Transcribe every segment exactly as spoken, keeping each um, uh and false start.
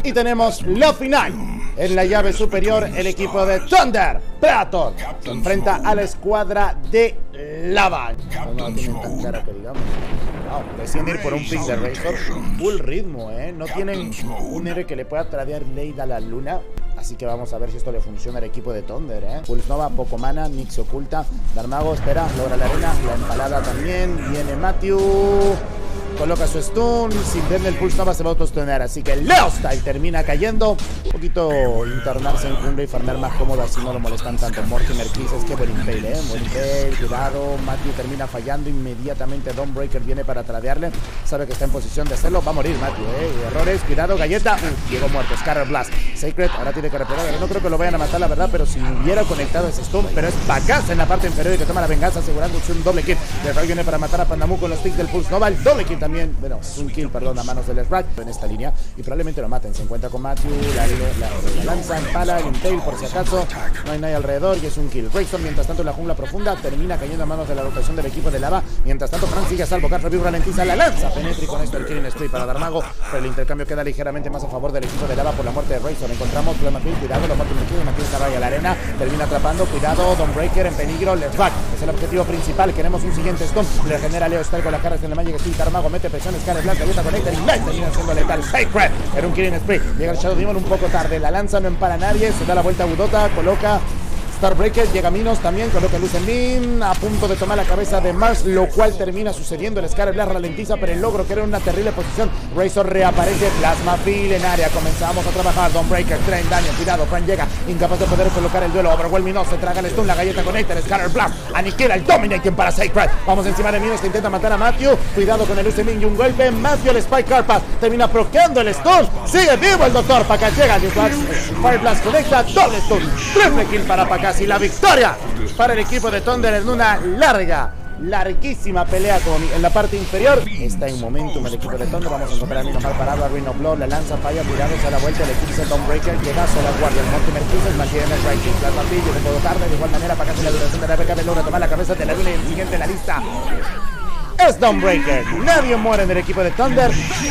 Y tenemos la final. En la llave superior, el equipo de Thunder Predator se enfrenta a la escuadra de Lava. No tienen tan clara que digamos. Wow, deciden ir por un pick de Razor. Full ritmo, ¿eh? No tienen un héroe que le pueda tradear Blade a la luna. Así que vamos a ver si esto le funciona al equipo de Thunder, ¿eh? Pulse Nova, poco mana, Nix se oculta. Darmago espera, logra la arena, la empalada también. Viene Matthew. Coloca su stun, sin verle el Pulse Nova se va a autostunear, así que Leostyle termina cayendo. Un poquito internarse en jungla y farmear más cómodo, así no lo molestan tanto. Mortimer Crisis, que buen impale, eh, buen impale, cuidado. Matthew termina fallando, inmediatamente Dawnbreaker viene para tradearle. Sabe que está en posición de hacerlo, va a morir Matthew, eh. Errores, cuidado, galleta, uh, llegó muerto, Scarlet Blast. Sacred ahora tiene que reparar, no creo que lo vayan a matar la verdad, pero si hubiera conectado ese stun, pero es Pacaz en la parte inferior y que toma la venganza asegurándose un doble kill. Leroy viene para matar a Pandamu con los picks del Pulse Nova, el doble kill también, bueno, un kill, perdón, a manos del Shrek en esta línea y probablemente lo maten. Se encuentra con Matthew, la, la, la lanza, empala, el impale por si acaso, no hay nadie alrededor y es un kill. Razor, mientras tanto, en la jungla profunda termina cayendo a manos de la rotación del equipo de Lava. Mientras tanto, Frank sigue a salvo, Cat Review ralentiza la lanza, penetra y con esto el killing spree para Darmago, pero el intercambio queda ligeramente más a favor del equipo de Lava por la muerte de Razor. Encontramos Plasma Field, cuidado, lo mata un kill, Matthew se raya la arena, termina atrapando, cuidado, Dawnbreaker en peligro, let's back, es el objetivo principal, queremos un siguiente stun, le genera Leostyle con las cargas en el Magic Steel, Darmago mete presión, Scarlet Blast, galleta conecta y Light termina siendo letal. Sacred era un killing spree, llega el Shadow Demon un poco tarde, la lanza no empala a nadie, se da la vuelta a Budota, coloca Starbreaker, llega Minos también, coloca luz en Min, a punto de tomar la cabeza de Mars, lo cual termina sucediendo. El Scarlet Blast ralentiza, pero el logro que era una terrible posición. Razor reaparece, Plasma Field en área, comenzamos a trabajar. Dawnbreaker, traen daño, cuidado, Fran llega, incapaz de poder colocar el duelo. Overwhelming no, se traga el stun, la galleta conecta, el Scarlet Blast aniquila el Dominating para Sacred. Vamos encima de Minos que intenta matar a Matthew, cuidado con el luz en Min y un golpe. Matthew, el Spike Carpath, termina proqueando el stun, sigue vivo el doctor. Pacaz llega, Fire Blast conecta, doble stun, triple kill para Pacaz y la victoria para el equipo de Thunder en una larga, larguísima pelea con, en la parte inferior. Está en momentum el equipo de Thunder. Vamos a encontrar a Mino mal parado, a Ring of Blood, la lanza, falla, cuidado, se da la vuelta, el equipo de Dawnbreaker, llega a la guardia, el Mortimer Crisis, mantiene el ranking, Plasma Field, un poco tarde, de igual manera, para que la duración de la B K B logra tomar la cabeza de la luna y el siguiente en la lista es Dawnbreaker. Nadie muere en el equipo de Thunder.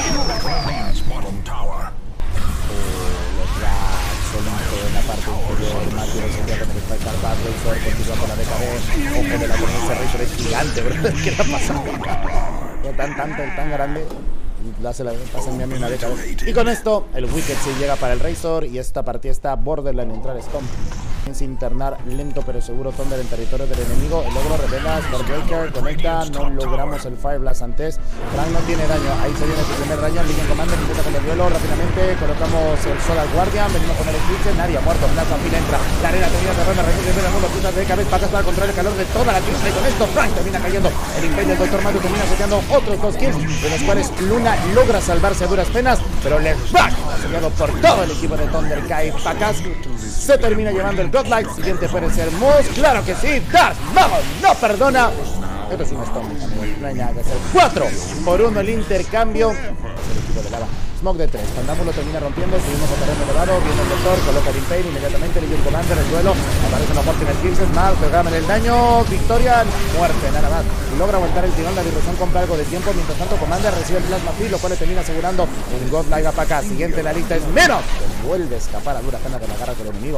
En la parte inferior, Matthew se envía con el Spike Carpath, Razor continúa con la B K B, ojo de la cornisa, Razor es gigante, bro, ¿qué le ha pasado? No tan tanto, tan grande, la hace la pasa en mi una B K B. Y con esto, el Wicked sí llega para el Razor y esta partida está borderline entrar Stomp. Sin internar lento pero seguro Thunder en territorio del enemigo. El logro revela, Starbreaker conecta, no logramos el Fire Blast antes. Frank no tiene daño, ahí se viene su primer daño. Legion Commander intenta con el duelo rápidamente, colocamos el Solar Guardian, venimos con el Eclipse, nadie ha muerto, Plasma Field entra, la arena termina cerrando, recurre el mundo, cruzas de cabeza, Pacaz para controlar el calor de toda la cruz y con esto Frank termina cayendo. El Impale del Doctor Matthew termina saqueando otros dos kills, de los cuales Luna logra salvarse a duras penas, pero Let's Back, asediado por todo el equipo de Thunder, cae Pacaz, se termina llevando el Godlike. Siguiente puede ser Moose, claro que sí, Darmago no perdona. Esto es un stone, no hay nada que hacer. cuatro por uno el intercambio. El equipo de Lava. Smoke de tres, Pandamu lo termina rompiendo, seguimos a terreno elevado, viene el doctor, coloca el Impale, inmediatamente Legion Commander, el duelo, aparece una Mortimer Crisis, Mal, programa el daño, victoria, muerte, nada más. Y logra aguantar el tirón, la disrupción compra algo de tiempo, mientras tanto Commander recibe el Plasma Field, lo cual le termina asegurando un Godlike para acá. Siguiente en la lista es Menos, que vuelve a escapar a duras penas de la garra del enemigo.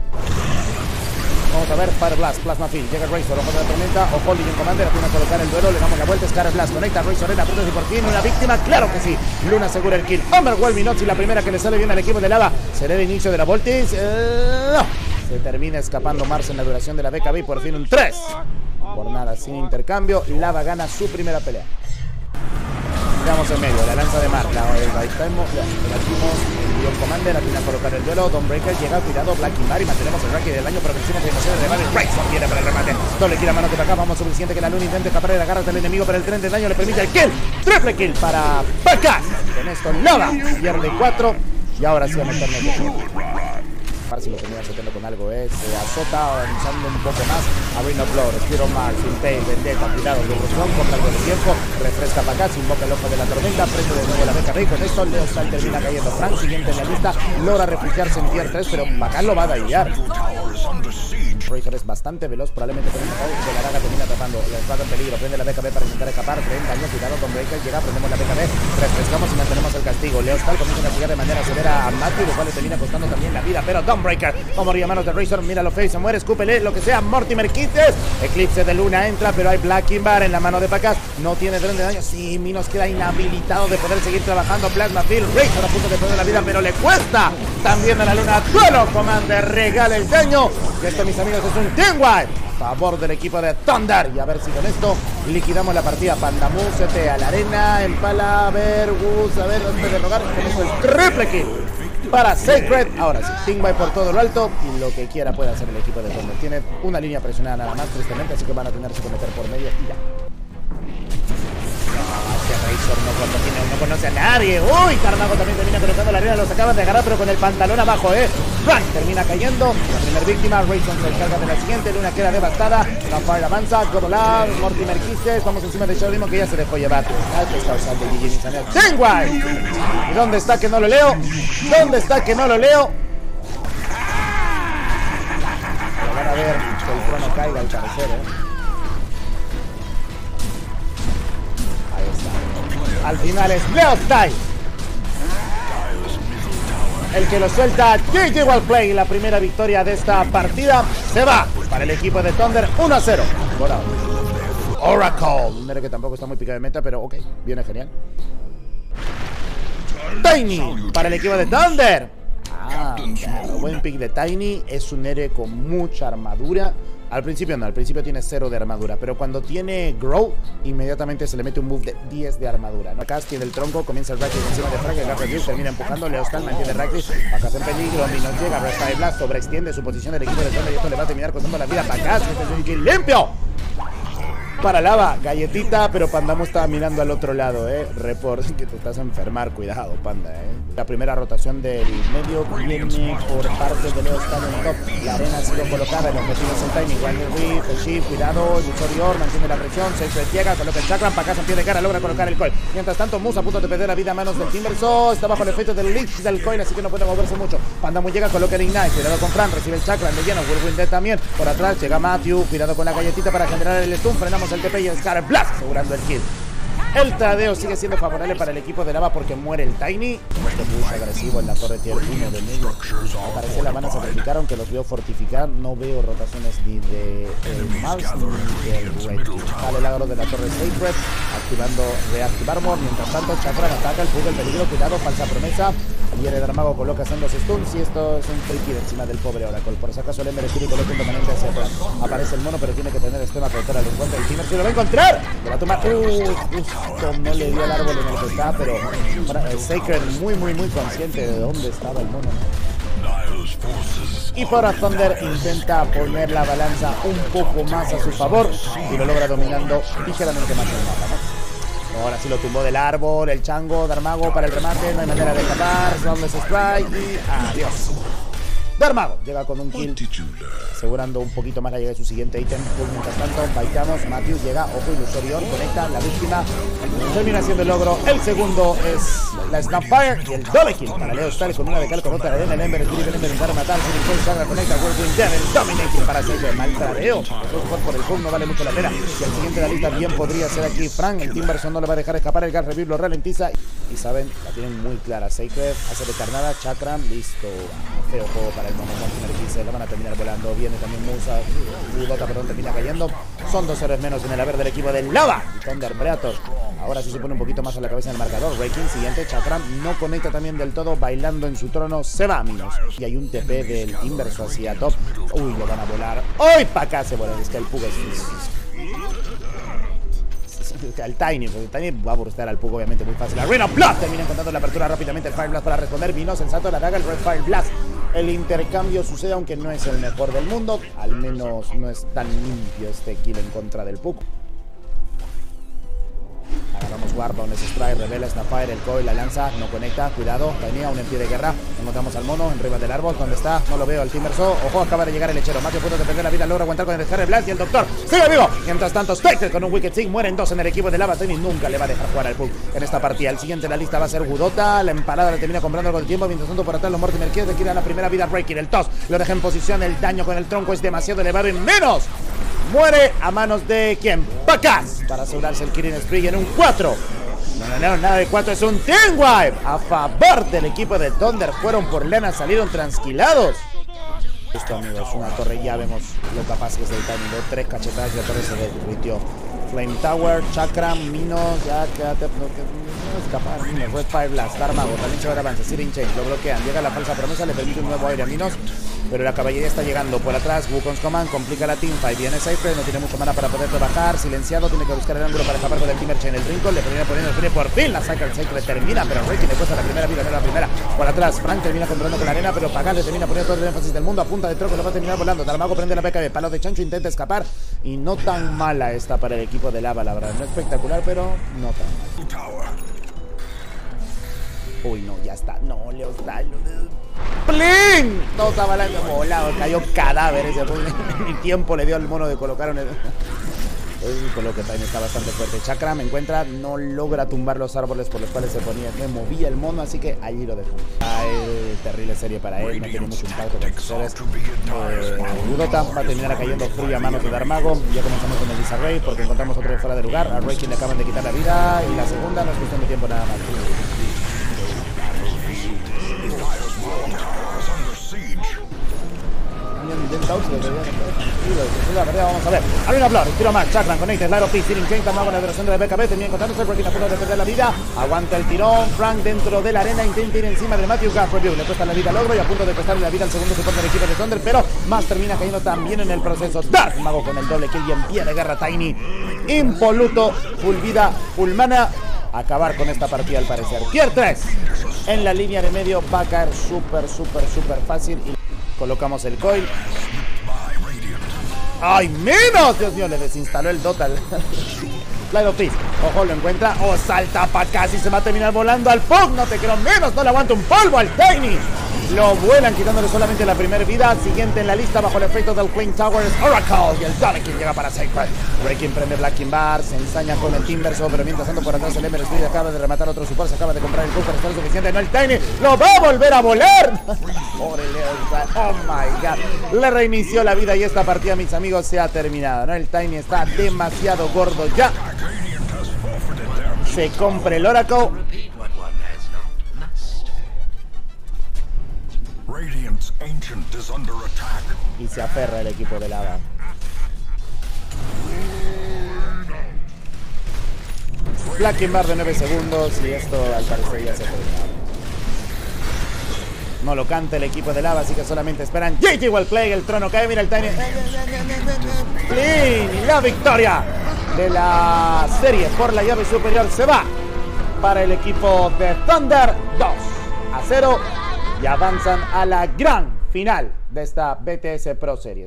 Vamos a ver, Fire Blast, Plasma Field, llega el Razor, ojo de la tormenta, ojo, Legion Commander, apenas a colocar el duelo, le damos la vuelta, Scarlet Blast, conecta, Razor en la punta y por fin una víctima, claro que sí, Luna asegura el kill, Overwhelming Nox y la primera que le sale bien al equipo de Lava, será el inicio de la Voltis, eh, no, se termina escapando Mars en la duración de la B K B y por fin un tres, por nada, sin intercambio, Lava gana su primera pelea. Quedamos en medio, la lanza de Mark, la batimos, la batimos, el Legion Commander, atina a colocar el duelo, Dawnbreaker llega, cuidado, Black Kimbar y mantenemos el ranking del daño progresivo de demasiado de Rebel, Razor viene para el remate, doble kill a mano que para acá, vamos suficiente que la luna intente escapar de las garras del enemigo, pero el tren de daño le permite el kill, triple kill para Pacaz, con esto Lava pierde cuatro y ahora sí a meternos de escapar si lo tenía azoteando con algo, ¿eh? Se azota avanzando un poco más. A Ring of Blood, Spiro Max, Impale, Vendetta, cuidado, de Rosón, compra algo de tiempo, refresca para acá, se invoca el ojo de la tormenta, prende de nuevo la beca rey. Con esto, Leo Stal termina cayendo. Frank, siguiente en la lista, logra refugiarse en tier tres, pero Bacán lo va a dañar. Razor es bastante veloz, probablemente con el mejor de la daga termina atrapando. La espada en peligro, prende la B K B para intentar escapar. Prende daño, cuidado con Breaker, llega, prendemos la B K B, refrescamos y mantenemos el castigo. Leo Stal comienza a castigar de manera severa a Matthew, lo cual le termina costando también la vida. Pero Dawnbreaker, como arriba manos de Razor, mira lo feo, se muere, escúpele, lo que sea. Mortimer Kisses, Eclipse de Luna entra, pero hay Black Kimbar en la mano de Pacas. No tiene dron de daño, sí, Minos queda inhabilitado de poder seguir trabajando. Plasma Field, Razor a punto de perder la vida, pero le cuesta también a la Luna. Duelo, Commander, regala el daño. Y esto, mis amigos, es un Team Wipe a favor del equipo de Thunder. Y a ver si con esto liquidamos la partida. Pandamu se te a la arena, empala, a ver, Gus, a ver, antes de rogar, con esto el triple kill para Sacred. Ahora sí, Team Wipe por todo lo alto y lo que quiera puede hacer el equipo de Thunder. Tiene una línea presionada nada más, tristemente, así que van a tener que meter por medio y ya. Razor no, cuando tiene, no conoce a nadie. Uy, Carnago también termina colocando la arena. Los acaban de agarrar, pero con el pantalón abajo, eh. Frank termina cayendo. La primera víctima. Razor se encarga de la siguiente. Luna queda devastada. Gunfire avanza. Godolar. Mortimer Kisses. Vamos encima de Shadow Demon, que ya se dejó llevar. Al que está usando G G Misanet. ¡Tenguay! ¿Y dónde está que no lo leo? ¿Dónde está que no lo leo? Pero van a ver que el trono caiga al parecer, eh. Al final es Leo Stal el que lo suelta. G G Wellplay, la primera victoria de esta partida se va para el equipo de Thunder. Uno a cero. Oracle, un héroe que tampoco está muy picado de meta, pero ok, viene genial. Tiny para el equipo de Thunder. Ah, claro, buen pick de Tiny. Es un héroe con mucha armadura. Al principio no, al principio tiene cero de armadura, pero cuando tiene Grow, inmediatamente se le mete un buff de diez de armadura, ¿no? Acá tiene el tronco, comienza el Ratchet encima de Frank, el Ratchet termina empujando, Leo Stal mantiene Ratchet, Pacas en peligro, Minos llega, Red Blast sobreextiende su posición del equipo de Thunder y esto le va a terminar costando la vida a Pacas. Este es un kill limpio para Lava, galletita, pero Pandamu está mirando al otro lado, eh. Report que te estás a enfermar, cuidado, Panda, eh. La primera rotación del medio viene por parte de Leo Stal en top. La arena ha sido colocada, el objetivo es el Tiny, Wonder Reef, el Shift, cuidado, el Luxorior mantiene la presión, Sacred llega, coloca el Chakram, Pacas en pie de cara, logra colocar el coil. Mientras tanto, Musa a punto de perder la vida a manos del Timbersaw, está bajo el efecto del Lich del coil, así que no puede moverse mucho. Pandamu llega, coloca el Ignite, cuidado con Fran, recibe el Chakram de lleno, Whirlwind Dead también. Por atrás llega Matthew, cuidado con la galletita para generar el stun, frenamos el T P y el Scar Blast, asegurando el kill. El tradeo sigue siendo favorable para el equipo de Lava porque muere el Tiny. Este push agresivo en la torre tier uno de medio. Al parecer la van a sacrificar, aunque los veo fortificar. No veo rotaciones ni de el mouse ni del Red. Sale el agro de la torre Sacred, activando Reactive Armor. Mientras tanto, Chakram ataca, el bug, el peligro, cuidado, falsa promesa. Viene Darmago, coloca sendos stuns y esto es un free kill encima del pobre Oracle. Por si acaso el Ember Spirit coloca un permanente hacia atrás. Aparece el mono, pero tiene que tener esquema cautora al encuentro. El Timber se lo va a encontrar. Le va a tomar. Uh, justo no le dio al árbol en el que está, pero el Sacred muy, muy, muy consciente de dónde estaba el mono, ¿no? Y para Thunder intenta poner la balanza un poco más a su favor y lo logra dominando ligeramente más el mapa, ¿no? Ahora sí lo tumbó del árbol, el chango, Darmago para el remate, no hay manera de escapar, Roundless Strike y adiós. Darmago llega con un kill, asegurando un poquito más la llegada de su siguiente ítem. Mientras tanto, baitamos, Matthew llega, ojo, Ilusorion, conecta, la víctima termina haciendo el logro. El segundo es la Snapfire y el double kill para Leo Stal con una de cal con otra arena. El Ember, el Ember intenta matar, Philip Sagra conecta, Whirlwind Dead, el dominating para Sacred, mal tradeo. Por el hook no vale mucho la pena. Y el siguiente de la lista bien podría ser aquí Frank. El Timberson no le va a dejar escapar, el Gas Revive lo ralentiza. Y saben, la tienen muy clara. Sacred hace de carnada, Chakram, listo. Feo juego para el mono Mortimer Kisses, la van a terminar volando. Viene también Musa, Udota, perdón, termina cayendo. Son dos héroes menos en el haber del equipo del Lava. Y Thunder Predator ahora sí se pone un poquito más a la cabeza en el marcador. Raking, siguiente, Chakram no conecta también del todo, bailando en su trono, se va a Minos. Y hay un T P del Timbersaw hacia top. Uy, lo van a volar. ¡Uy! Para acá se vuelan, es que el Pug es... al Tiny, porque el Tiny va a burstear al Pug obviamente muy fácil. Arena Blast termina encontrando la apertura rápidamente el Fire Blast para responder. Minos, sensato, la daga, el Red Fire Blast. El intercambio sucede, aunque no es el mejor del mundo. Al menos no es tan limpio este kill en contra del Pug. Agarramos Barba, un strike, revela, Snapfire, el coil, la lanza, no conecta, cuidado, Tiny aún en pie de guerra. Encontramos al mono, arriba del árbol, ¿dónde está? No lo veo, el Timbersaw, ojo, acaba de llegar el lechero. Matthew a punto de perder la vida, logra aguantar con el Scarlet Blast y el doctor sigue vivo. Mientras tanto, Spectre con un Wicked Sig, mueren dos en el equipo de Lava. Tiny nunca le va a dejar jugar al Pug en esta partida. El siguiente en la lista va a ser Gudota, la emparada le termina comprando algo de tiempo. Mientras tanto, por atrás, los Mortimer Kill le quitan la primera vida a Breaking. El toss lo deja en posición, el daño con el tronco es demasiado elevado y menos. Muere a manos de ¿quién? Pacas, para asegurarse el Killing Spree en un cuatro. No, no, no, nada de cuatro, es un Team Wipe a favor del equipo de Thunder. Fueron por lana, salieron transquilados. Esto, amigos, una torre, ya vemos lo capaz que es el Tiny. De tres cachetadas y la torre se derritió. Flame Tower, Chakram, Minos, ya quédate, no, que, no escapar, Minos, Red Fire Blast, Darmago, también se va de avance, Searing Change, lo bloquean, llega la falsa promesa, le permite un nuevo aire a Minos, pero la caballería está llegando por atrás. Wukon's Command complica la teamfight, viene Cypher, no tiene mucho mana para poder trabajar, silenciado, tiene que buscar el ángulo para escapar con el Timber Chain, el Rincon, le termina poniendo el free, por fin la saca el Cypher, termina, pero Reiki le cuesta la primera vida, no la primera, por atrás, Frank termina controlando con la arena, pero Pagan le termina poniendo todo el énfasis del mundo, a punta de troco, lo va a terminar volando, Darmago prende la P K B, palo de chancho, intenta escapar, y no tan mala esta para el equipo de Lava, la verdad. No espectacular, pero no tan mal. Uy, no, ya está. No, le está. ¡Plin! No estaba la volado, cayó cadáver ese. Ni tiempo le dio al mono de colocar un. El coloque también está bastante fuerte. Chakra me encuentra, no logra tumbar los árboles por los cuales se ponía, me movía el mono, así que allí lo dejó. A él, terrible serie para él, no tiene mucho impacto con sus seres. Eh, Gudota va a terminar cayendo frío a manos de Darmago. Ya comenzamos con el Disarray porque encontramos otro fuera de lugar. A Reiki le acaban de quitar la vida y la segunda no es cuestión de tiempo nada más. La verdad, vamos a ver. Arena Blur, tiro más, Chakran conecta, Slide of Peace, Searing Chain, Darmago en la duración de la B K B, termina encontrándose, Breaking a punto de perder la vida, aguanta el tirón, Frank dentro de la arena, intenta ir encima de Matthew, Gas Review, le cuesta la vida al logro y a punto de prestarle la vida al segundo soporte del equipo de Thunder, pero más termina cayendo también en el proceso. Darmago con el doble kill y en pie de guerra Tiny, impoluto, full vida, full mana, acabar con esta partida al parecer. Tier tres, en la línea de medio va a caer súper, súper, súper fácil y colocamos el coil. ¡Ay, menos! Dios mío, le desinstaló el Dota. Slide of Peace. Ojo, lo encuentra. ¡Oh, salta para casi! Se va a terminar volando al Pug. No te creo menos. No le aguanta un polvo al Tiny. Lo vuelan quitándole solamente la primera vida. Siguiente en la lista bajo el efecto del Flame Tower es Oracle. Y el Dalekin llega para Sacred. Breaking prende Blacking Bar. Se ensaña con el Timbersaw. Pero mientras tanto por atrás el Emerald Street acaba de rematar otro support. Se acaba de comprar el Cook para estar suficiente. No, el Tiny lo va a volver a volar. Pobre Leo. Oh my god. Le reinició la vida y esta partida, mis amigos, se ha terminado. ¿No? El Tiny está demasiado gordo ya. Se compra el Oracle. Y se aferra el equipo de Lava. Blacking Bar de nueve segundos y esto al parecer ya se ha terminado. No lo canta el equipo de Lava, así que solamente esperan. J J will play, el trono cae, mira el Tiny. Clean, la victoria de la serie por la llave superior se va para el equipo de Thunder. Dos a cero y avanzan a la gran final de esta B T S Pro Series.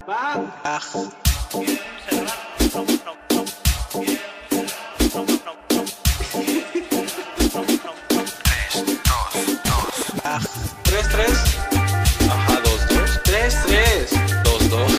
tres tres